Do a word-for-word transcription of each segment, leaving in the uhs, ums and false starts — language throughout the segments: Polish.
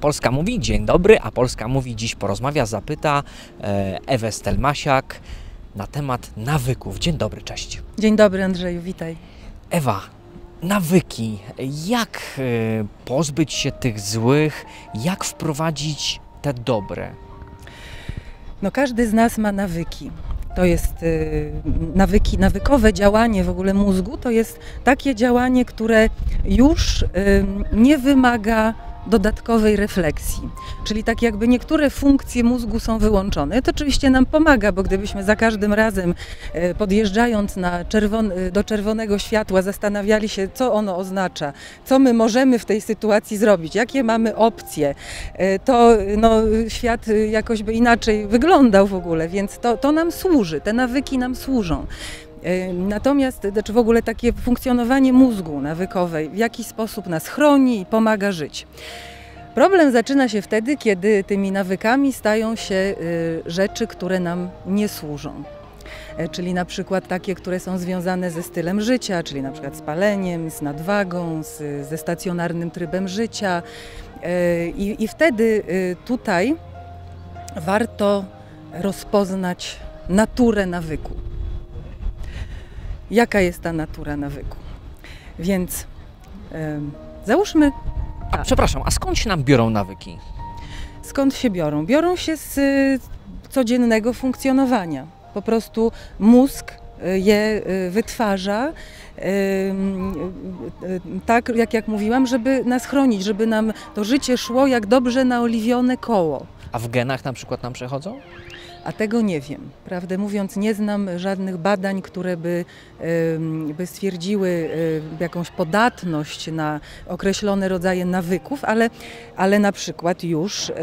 Polska Mówi, dzień dobry, a Polska Mówi dziś porozmawia, zapyta Ewę Stelmasiak na temat nawyków. Dzień dobry, cześć. Dzień dobry, Andrzeju, witaj. Ewa, nawyki. Jak pozbyć się tych złych, jak wprowadzić te dobre? No każdy z nas ma nawyki. To jest y, nawyki, nawykowe działanie w ogóle mózgu, to jest takie działanie, które już y, nie wymaga dodatkowej refleksji. Czyli tak jakby niektóre funkcje mózgu są wyłączone. To oczywiście nam pomaga, bo gdybyśmy za każdym razem podjeżdżając na czerwon, do czerwonego światła zastanawiali się, co ono oznacza, co my możemy w tej sytuacji zrobić, jakie mamy opcje, to no, świat jakoś by inaczej wyglądał w ogóle, więc to, to nam służy, te nawyki nam służą. Natomiast znaczy w ogóle takie funkcjonowanie mózgu nawykowej w jakiś sposób nas chroni i pomaga żyć. Problem zaczyna się wtedy, kiedy tymi nawykami stają się rzeczy, które nam nie służą. Czyli na przykład takie, które są związane ze stylem życia, czyli na przykład z paleniem, z nadwagą, z, ze stacjonarnym trybem życia. I, i wtedy tutaj warto rozpoznać naturę nawyku. Jaka jest ta natura nawyku? Więc e, załóżmy... A, a przepraszam, a skąd się nam biorą nawyki? Skąd się biorą? Biorą się z y, codziennego funkcjonowania. Po prostu mózg y, je y, wytwarza y, y, y, tak, jak, jak mówiłam, żeby nas chronić, żeby nam to życie szło jak dobrze naoliwione koło. A w genach na przykład nam przechodzą? A tego nie wiem. Prawdę mówiąc, nie znam żadnych badań, które by, by stwierdziły jakąś podatność na określone rodzaje nawyków, ale, ale na przykład już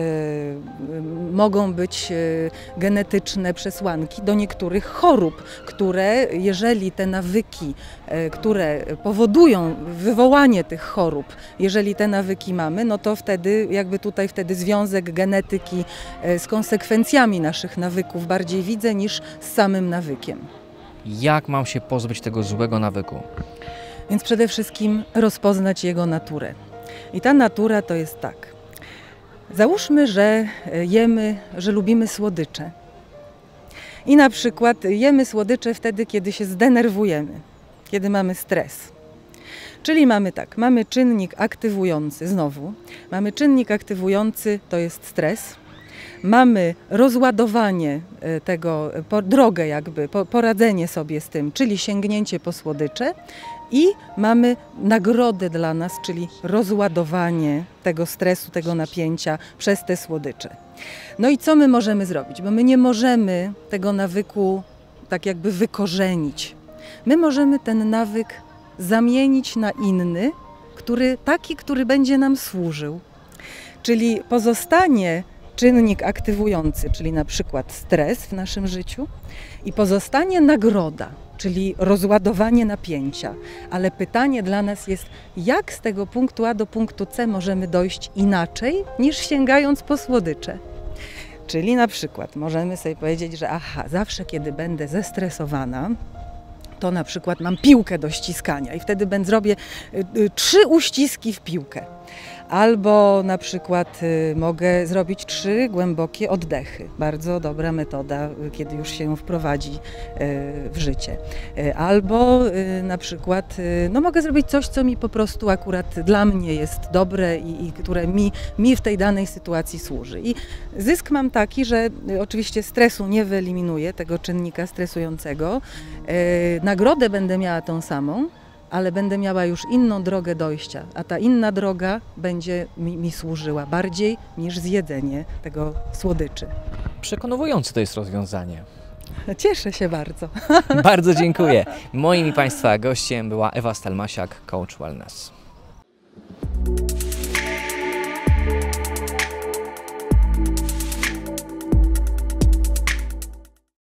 mogą być genetyczne przesłanki do niektórych chorób, które, jeżeli te nawyki, które powodują wywołanie tych chorób, jeżeli te nawyki mamy, no to wtedy jakby tutaj wtedy związek genetyki z konsekwencjami naszych nawyków nawyków bardziej widzę niż z samym nawykiem. Jak mam się pozbyć tego złego nawyku? Więc przede wszystkim rozpoznać jego naturę. I ta natura to jest tak. Załóżmy, że jemy, że lubimy słodycze. I na przykład jemy słodycze wtedy, kiedy się zdenerwujemy, kiedy mamy stres. Czyli mamy tak, mamy czynnik aktywujący, znowu, mamy czynnik aktywujący, to jest stres. Mamy rozładowanie tego, po, drogę jakby, po, poradzenie sobie z tym, czyli sięgnięcie po słodycze i mamy nagrodę dla nas, czyli rozładowanie tego stresu, tego napięcia przez te słodycze. No i co my możemy zrobić? Bo my nie możemy tego nawyku tak jakby wykorzenić. My możemy ten nawyk zamienić na inny, który, taki, który będzie nam służył. Czyli pozostanie czynnik aktywujący, czyli na przykład stres w naszym życiu i pozostanie nagroda, czyli rozładowanie napięcia. Ale pytanie dla nas jest, jak z tego punktu A do punktu C możemy dojść inaczej niż sięgając po słodycze. Czyli na przykład możemy sobie powiedzieć, że aha, zawsze kiedy będę zestresowana, to na przykład mam piłkę do ściskania i wtedy będę zrobię y, y, trzy uściski w piłkę. Albo na przykład y, mogę zrobić trzy głębokie oddechy. Bardzo dobra metoda, kiedy już się ją wprowadzi y, w życie. Y, albo y, na przykład y, no mogę zrobić coś, co mi po prostu akurat dla mnie jest dobre i, i które mi, mi w tej danej sytuacji służy. I zysk mam taki, że y, oczywiście stresu nie wyeliminuję, tego czynnika stresującego. Y, nagrodę będę miała tą samą, ale będę miała już inną drogę dojścia, a ta inna droga będzie mi, mi służyła bardziej niż zjedzenie tego słodyczy. Przekonujące to jest rozwiązanie. Cieszę się bardzo. Bardzo dziękuję. Moim i Państwa gościem była Ewa Stelmasiak, coach wellness.